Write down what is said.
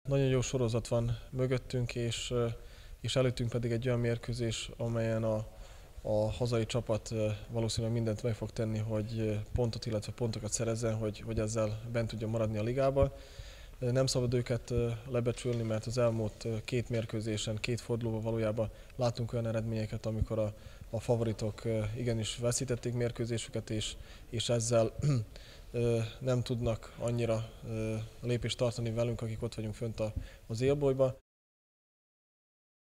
Nagyon jó sorozat van mögöttünk, és előttünk pedig egy olyan mérkőzés, amelyen a hazai csapat valószínűleg mindent meg fog tenni, hogy pontot, illetve pontokat szerezzen, hogy ezzel bent tudjon maradni a ligában. Nem szabad őket lebecsülni, mert az elmúlt két mérkőzésen, két fordulóban valójában látunk olyan eredményeket, amikor a favoritok igenis veszítették mérkőzésüket, és ezzel nem tudnak annyira lépést tartani velünk, akik ott vagyunk fönt az élbolyba.